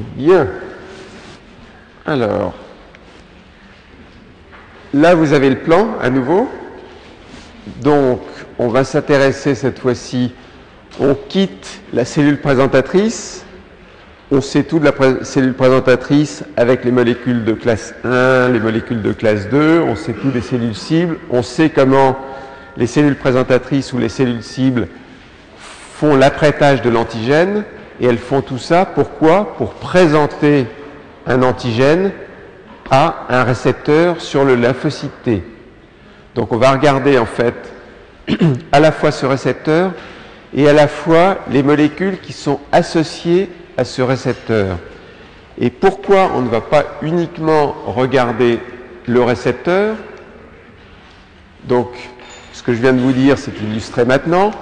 Bien. Alors, là vous avez le plan à nouveau. Donc, on va s'intéresser cette fois-ci, on quitte la cellule présentatrice. On sait tout de la cellule présentatrice avec les molécules de classe 1, les molécules de classe 2, on sait tout des cellules cibles, on sait comment les cellules présentatrices ou les cellules cibles font l'apprêtage de l'antigène, et elles font tout ça, pourquoi? Pour présenter un antigène à un récepteur sur le lymphocyte T. Donc on va regarder en fait à la fois ce récepteur et à la fois les molécules qui sont associées à ce récepteur. Et pourquoi on ne va pas uniquement regarder le récepteur? Donc, ce que je viens de vous dire, c'est illustré maintenant.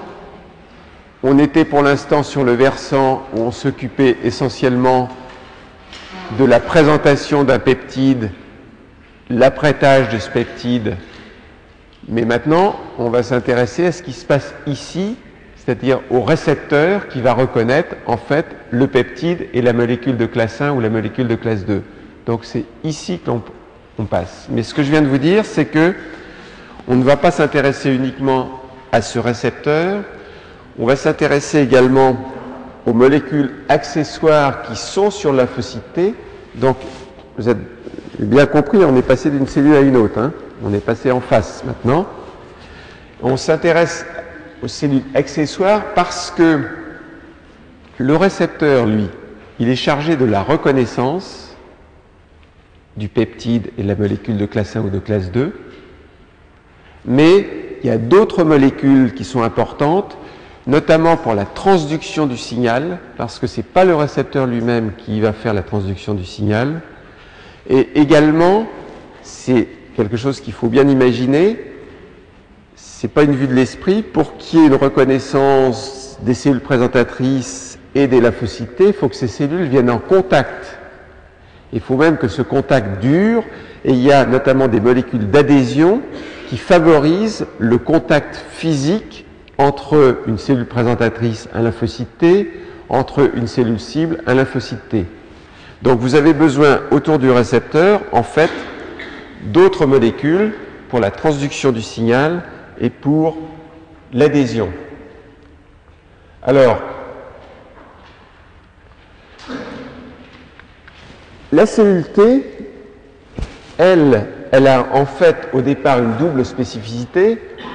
On était pour l'instant sur le versant où on s'occupait essentiellement de la présentation d'un peptide, l'apprêtage de ce peptide. Mais maintenant, on va s'intéresser à ce qui se passe ici, c'est-à-dire au récepteur qui va reconnaître en fait le peptide et la molécule de classe 1 ou la molécule de classe 2. Donc c'est ici qu'on passe. Mais ce que je viens de vous dire, c'est que on ne va pas s'intéresser uniquement à ce récepteur, on va s'intéresser également aux molécules accessoires qui sont sur la lymphocyte T. Donc vous avez bien compris, on est passé d'une cellule à une autre, hein. On est passé en face maintenant. On s'intéresse aux cellules accessoires parce que le récepteur, lui, il est chargé de la reconnaissance du peptide et de la molécule de classe 1 ou de classe 2, mais il y a d'autres molécules qui sont importantes, notamment pour la transduction du signal, parce que ce n'est pas le récepteur lui-même qui va faire la transduction du signal, et également, c'est quelque chose qu'il faut bien imaginer, ce n'est pas une vue de l'esprit, pour qu'il y ait une reconnaissance des cellules présentatrices et des lymphocytes T, il faut que ces cellules viennent en contact. Il faut même que ce contact dure, et il y a notamment des molécules d'adhésion qui favorisent le contact physique entre une cellule présentatrice, un lymphocyte T, entre une cellule cible, un lymphocyte T. Donc vous avez besoin, autour du récepteur, en fait, d'autres molécules pour la transduction du signal et pour l'adhésion. Alors, la cellule T, elle a en fait au départ une double spécificité.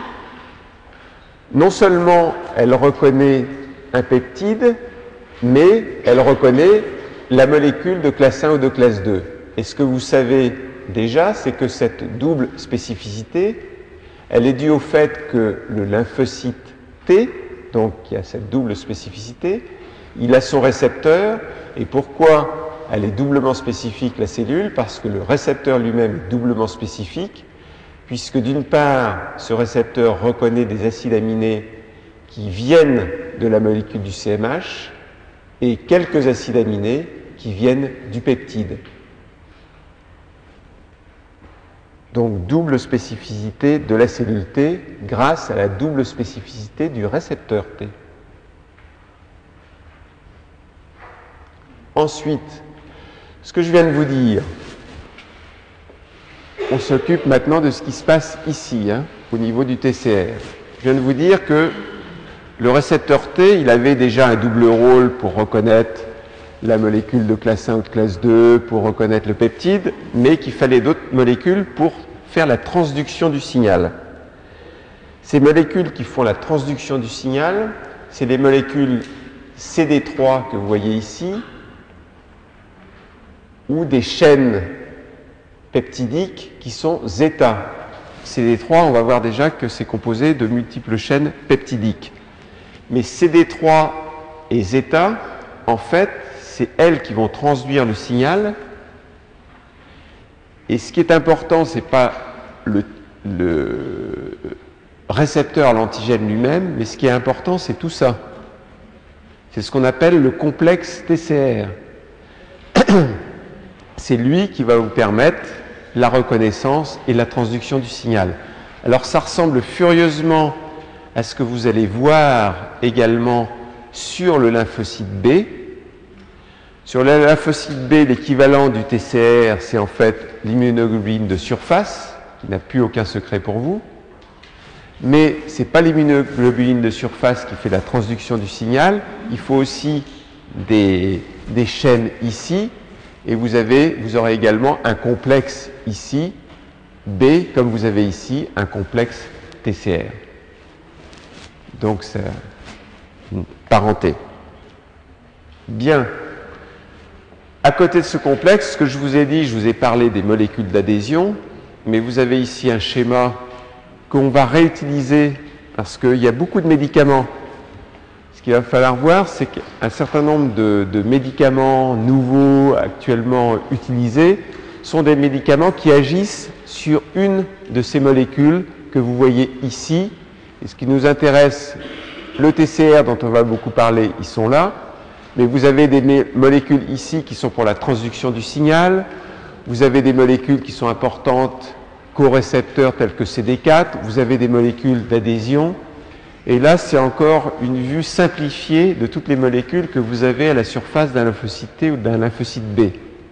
Non seulement elle reconnaît un peptide, mais elle reconnaît la molécule de classe 1 ou de classe 2. Et ce que vous savez déjà, c'est que cette double spécificité, elle est due au fait que le lymphocyte T, donc qui a cette double spécificité, il a son récepteur. Et pourquoi elle est doublement spécifique, la cellule? Parce que le récepteur lui-même est doublement spécifique, puisque d'une part, ce récepteur reconnaît des acides aminés qui viennent de la molécule du CMH et quelques acides aminés qui viennent du peptide. Donc double spécificité de la cellule T grâce à la double spécificité du récepteur T. Ensuite, ce que je viens de vous dire, on s'occupe maintenant de ce qui se passe ici, hein, au niveau du TCR. Je viens de vous dire que le récepteur T, il avait déjà un double rôle pour reconnaître la molécule de classe 1 ou de classe 2, pour reconnaître le peptide, mais qu'il fallait d'autres molécules pour faire la transduction du signal. Ces molécules qui font la transduction du signal, c'est des molécules CD3 que vous voyez ici, ou des chaînes peptidiques qui sont zeta. CD3, on va voir déjà que c'est composé de multiples chaînes peptidiques. Mais CD3 et zeta, en fait, c'est elles qui vont transduire le signal. Et ce qui est important, ce n'est pas le récepteur à l'antigène lui-même, mais ce qui est important, c'est tout ça. C'est ce qu'on appelle le complexe TCR. C'est lui qui va vous permettre la reconnaissance et la transduction du signal. Alors ça ressemble furieusement à ce que vous allez voir également sur le lymphocyte B. Sur le lymphocyte B, l'équivalent du TCR, c'est en fait l'immunoglobuline de surface, qui n'a plus aucun secret pour vous. Mais ce n'est pas l'immunoglobuline de surface qui fait la transduction du signal. Il faut aussi des chaînes ici. Et vous aurez également un complexe ici, B, comme vous avez ici, un complexe TCR. Donc, c'est une parenté. Bien. À côté de ce complexe, ce que je vous ai dit, je vous ai parlé des molécules d'adhésion, mais vous avez ici un schéma qu'on va réutiliser parce qu'il y a beaucoup de médicaments. Ce qu'il va falloir voir, c'est qu'un certain nombre de médicaments nouveaux, actuellement utilisés, sont des médicaments qui agissent sur une de ces molécules que vous voyez ici. Et ce qui nous intéresse, le TCR dont on va beaucoup parler, ils sont là. Mais vous avez des molécules ici qui sont pour la transduction du signal. Vous avez des molécules qui sont importantes, corécepteurs tels que CD4. Vous avez des molécules d'adhésion. Et là, c'est encore une vue simplifiée de toutes les molécules que vous avez à la surface d'un lymphocyte T ou d'un lymphocyte B.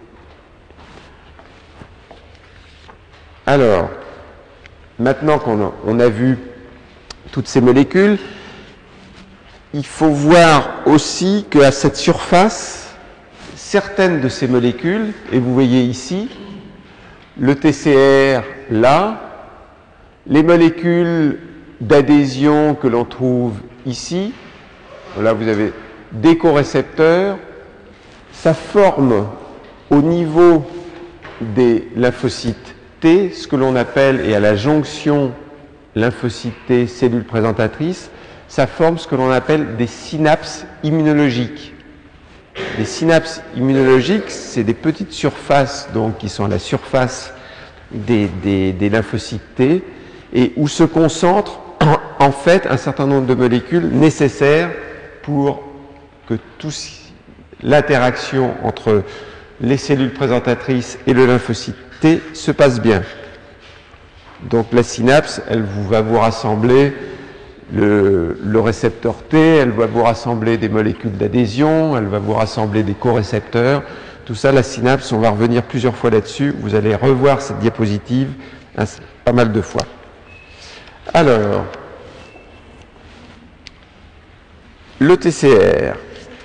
Alors, maintenant qu'on a vu toutes ces molécules, il faut voir aussi qu'à cette surface, certaines de ces molécules, et vous voyez ici, le TCR là, les molécules d'adhésion que l'on trouve ici, là vous avez des corécepteurs, ça forme au niveau des lymphocytes T, ce que l'on appelle, et à la jonction lymphocyte T, cellule présentatrice, ça forme ce que l'on appelle des synapses immunologiques. Les synapses immunologiques, c'est des petites surfaces donc, qui sont à la surface des lymphocytes T et où se concentrent en fait un certain nombre de molécules nécessaires pour que l'interaction entre les cellules présentatrices et le lymphocyte T se passe bien. Donc la synapse, elle va vous rassembler le récepteur T, elle va vous rassembler des molécules d'adhésion, elle va vous rassembler des corécepteurs. Tout ça, la synapse, on va revenir plusieurs fois là-dessus. Vous allez revoir cette diapositive pas mal de fois. Alors, le TCR.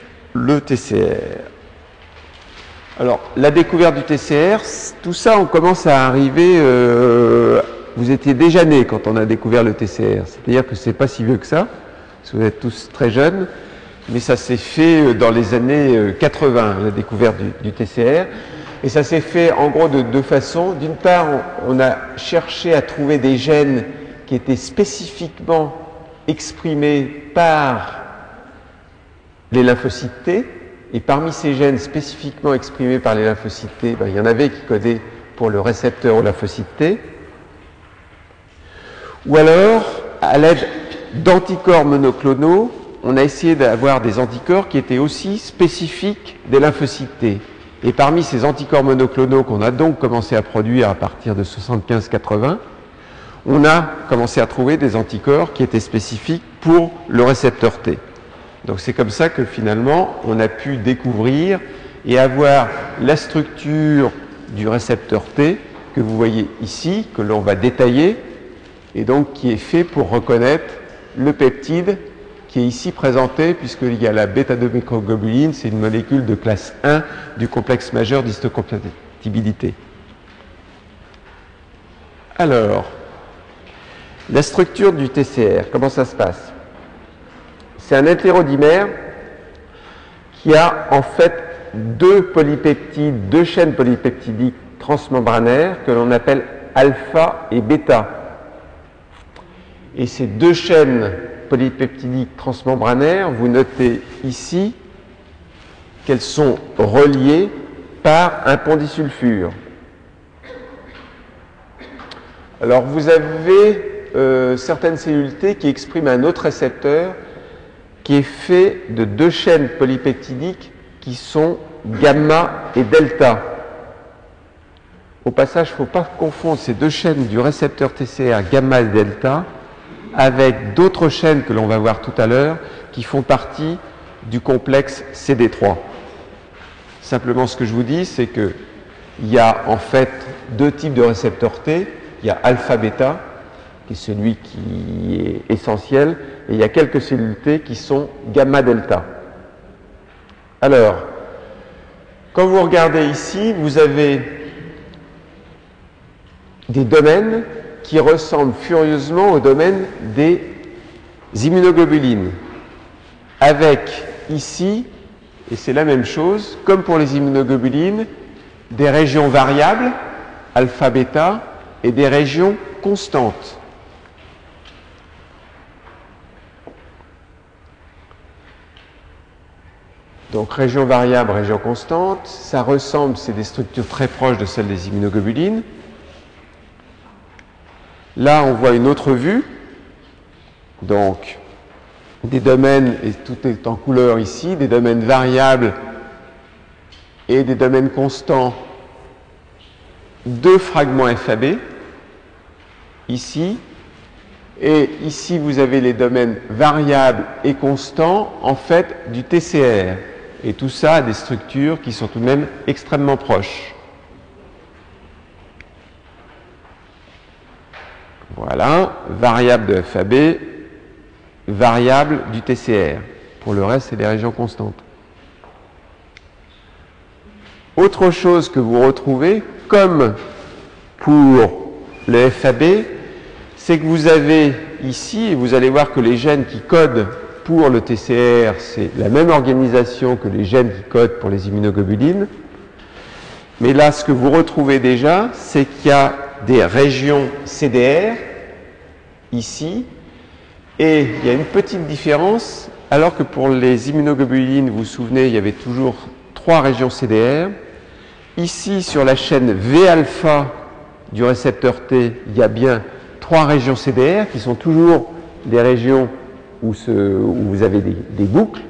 Alors, la découverte du TCR, tout ça, on commence à arriver... vous étiez déjà nés quand on a découvert le TCR. C'est-à-dire que ce n'est pas si vieux que ça, parce que vous êtes tous très jeunes, mais ça s'est fait dans les années 80, la découverte du TCR. Et ça s'est fait en gros de deux façons. D'une part, on a cherché à trouver des gènes qui étaient spécifiquement exprimés par les lymphocytes T. Et parmi ces gènes spécifiquement exprimés par les lymphocytes T, il y en avait qui codaient pour le récepteur au lymphocyte T. Ou alors, à l'aide d'anticorps monoclonaux, on a essayé d'avoir des anticorps qui étaient aussi spécifiques des lymphocytes T. Et parmi ces anticorps monoclonaux qu'on a donc commencé à produire à partir de 75-80, on a commencé à trouver des anticorps qui étaient spécifiques pour le récepteur T. Donc c'est comme ça que finalement on a pu découvrir et avoir la structure du récepteur T que vous voyez ici, que l'on va détailler, et donc qui est fait pour reconnaître le peptide qui est ici présenté, puisqu'il y a la bêta-2-microglobuline, c'est une molécule de classe 1 du complexe majeur d'histocompatibilité. Alors, la structure du TCR, comment ça se passe? C'est un hétérodimère qui a en fait deux chaînes polypeptidiques transmembranaires que l'on appelle alpha et bêta. Et ces deux chaînes polypeptidiques transmembranaires, vous notez ici qu'elles sont reliées par un pont disulfure. Alors vous avez certaines cellules T qui expriment un autre récepteur qui est fait de deux chaînes polypeptidiques qui sont gamma et delta. Au passage, il ne faut pas confondre ces deux chaînes du récepteur TCR gamma et delta avec d'autres chaînes que l'on va voir tout à l'heure qui font partie du complexe CD3. Simplement, ce que je vous dis, c'est qu'il y a en fait deux types de récepteurs T. Il y a alpha-bêta, qui est celui qui est essentiel, et il y a quelques cellules T qui sont gamma-delta. Alors, quand vous regardez ici, vous avez des domaines qui ressemblent furieusement au domaine des immunoglobulines, avec ici, et c'est la même chose, comme pour les immunoglobulines, des régions variables, alpha-bêta, et des régions constantes. Donc région variable, région constante, ça ressemble, c'est des structures très proches de celles des immunoglobulines. Là, on voit une autre vue, donc des domaines, et tout est en couleur ici, des domaines variables et des domaines constants, deux fragments FAB, ici, et ici vous avez les domaines variables et constants, en fait, du TCR. Et tout ça a des structures qui sont tout de même extrêmement proches. Voilà, variable de FAB, variable du TCR. Pour le reste, c'est des régions constantes. Autre chose que vous retrouvez, comme pour le FAB, c'est que vous avez ici, et vous allez voir que les gènes qui codent pour le TCR, c'est la même organisation que les gènes qui codent pour les immunoglobulines. Mais là, ce que vous retrouvez déjà, c'est qu'il y a des régions CDR, ici, et il y a une petite différence, alors que pour les immunoglobulines, vous vous souvenez, il y avait toujours 3 régions CDR. Ici, sur la chaîne V-alpha du récepteur T, il y a bien 3 régions CDR, qui sont toujours des régions où vous avez des boucles.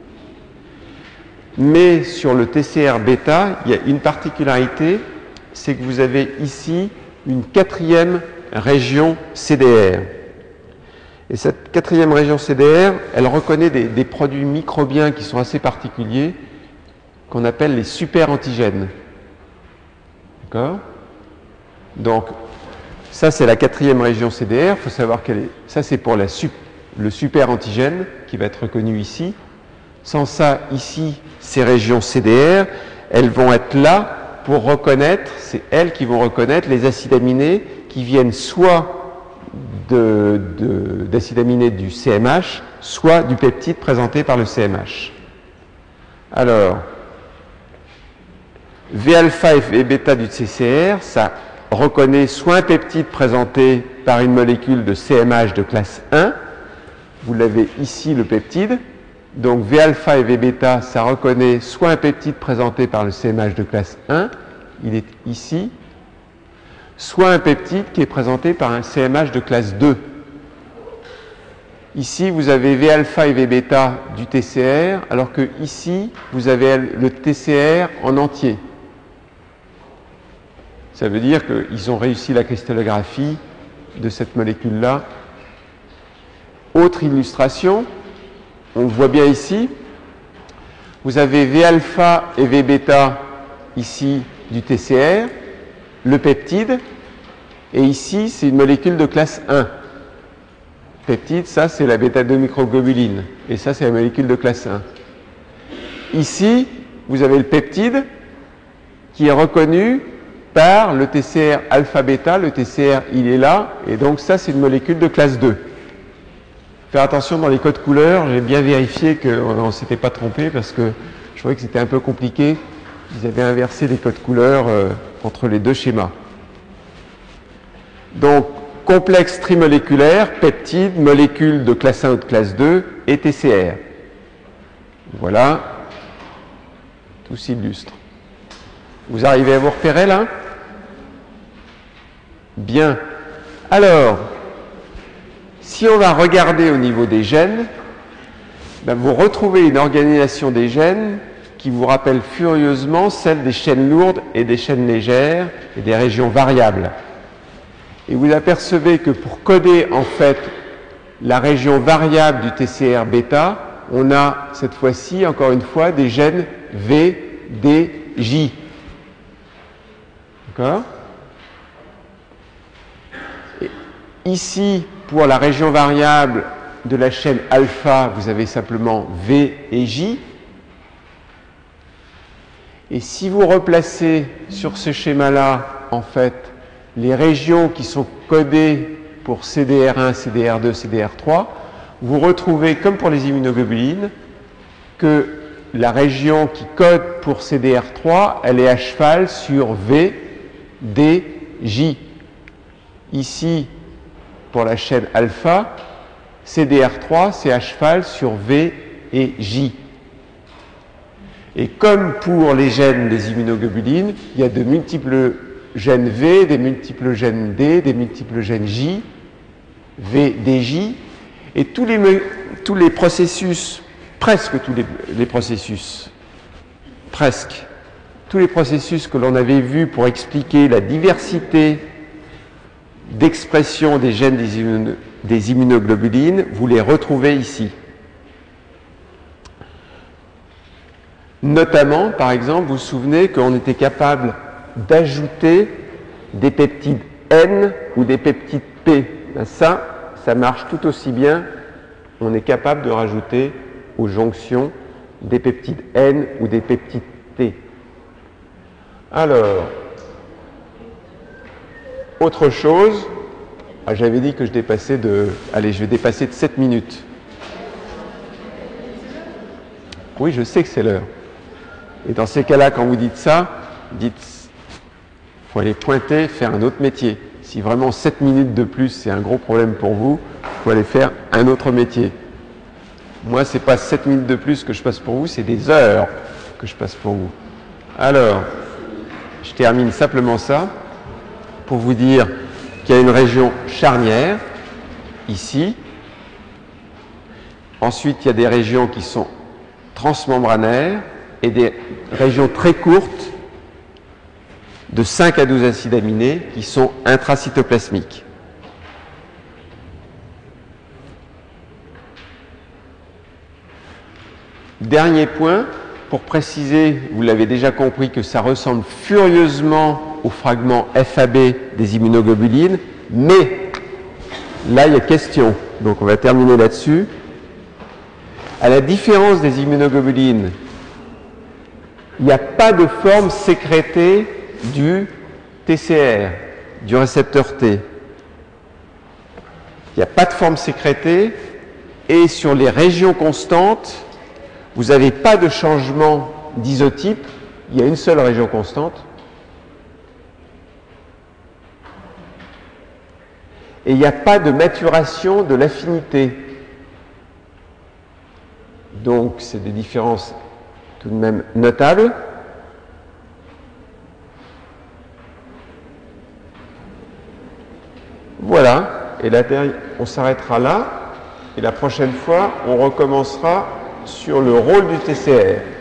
Mais sur le TCR bêta, il y a une particularité, c'est que vous avez ici une 4e région CDR. Et cette 4e région CDR, elle reconnaît des produits microbiens qui sont assez particuliers, qu'on appelle les super-antigènes. D'accord? Donc, ça c'est la 4e région CDR, il faut savoir qu'elle est... Ça c'est pour le super-antigène qui va être reconnu ici. Sans ça, ici, ces régions CDR, elles vont être là pour reconnaître, c'est elles qui vont reconnaître les acides aminés qui viennent soit d'acides aminés du CMH, soit du peptide présenté par le CMH. Alors, V-alpha et V-bêta du TCR, ça reconnaît soit un peptide présenté par une molécule de CMH de classe 1, vous l'avez ici le peptide, donc V-alpha et V-bêta, ça reconnaît soit un peptide présenté par le CMH de classe 1, il est ici, soit un peptide qui est présenté par un CMH de classe 2. Ici, vous avez V-alpha et V-bêta du TCR, alors que ici, vous avez le TCR en entier. Ça veut dire qu'ils ont réussi la cristallographie de cette molécule-là. Autre illustration, on le voit bien ici, vous avez V-alpha et V-bêta ici du TCR, le peptide, et ici c'est une molécule de classe 1. Peptide, ça c'est la bêta-2 microglobuline, et ça c'est la molécule de classe 1. Ici, vous avez le peptide qui est reconnu par le TCR alpha-bêta, le TCR il est là, et donc ça c'est une molécule de classe 2. Faire attention dans les codes couleurs, j'ai bien vérifié qu'on ne s'était pas trompé parce que je trouvais que c'était un peu compliqué. Ils avaient inversé les codes couleurs entre les deux schémas. Donc, complexe trimoléculaire, peptide, molécule de classe 1 ou de classe 2 et TCR. Voilà, tout s'illustre. Vous arrivez à vous repérer là? Bien. Alors, si on va regarder au niveau des gènes, ben vous retrouvez une organisation des gènes qui vous rappelle furieusement celle des chaînes lourdes et des chaînes légères et des régions variables. Et vous apercevez que pour coder en fait la région variable du TCR bêta, on a cette fois-ci, encore une fois, des gènes V DJ. D'accord? Ici, pour la région variable de la chaîne alpha, vous avez simplement V et J. Et si vous replacez sur ce schéma-là, en fait, les régions qui sont codées pour CDR1, CDR2, CDR3, vous retrouvez, comme pour les immunoglobulines, que la région qui code pour CDR3, elle est à cheval sur V, D, J. Ici, pour la chaîne alpha, CDR3, c'est à cheval sur V et J. Et comme pour les gènes des immunoglobulines, il y a de multiples gènes V, des multiples gènes D, des multiples gènes J, V, D, J, et tous les processus, presque tous les processus, presque tous les processus que l'on avait vus pour expliquer la diversité d'expression des gènes des immunoglobulines, vous les retrouvez ici. Notamment, par exemple, vous vous souvenez qu'on était capable d'ajouter des peptides N ou des peptides P. Ben ça marche tout aussi bien. On est capable de rajouter aux jonctions des peptides N ou des peptides T. Alors, autre chose, j'avais dit que je dépassais de... Allez, je vais dépasser de 7 minutes. Oui, je sais que c'est l'heure. Et dans ces cas-là, quand vous dites ça, dites, il faut aller pointer, faire un autre métier. Si vraiment 7 minutes de plus, c'est un gros problème pour vous, il faut aller faire un autre métier. Moi, ce n'est pas 7 minutes de plus que je passe pour vous, c'est des heures que je passe pour vous. Alors, je termine simplement ça pour vous dire qu'il y a une région charnière, ici. Ensuite, il y a des régions qui sont transmembranaires et des régions très courtes de 5 à 12 acides aminés qui sont intracytoplasmiques. Dernier point, pour préciser, vous l'avez déjà compris, que ça ressemble furieusement au fragment FAB des immunoglobulines, mais là, il y a question. Donc, on va terminer là-dessus. À la différence des immunoglobulines, il n'y a pas de forme sécrétée du TCR, du récepteur T. Il n'y a pas de forme sécrétée et sur les régions constantes, vous n'avez pas de changement d'isotype, il y a une seule région constante. Et il n'y a pas de maturation de l'affinité. Donc, c'est des différences tout de même notables. Voilà, et là, on s'arrêtera là, et la prochaine fois, on recommencera sur le rôle du TCR.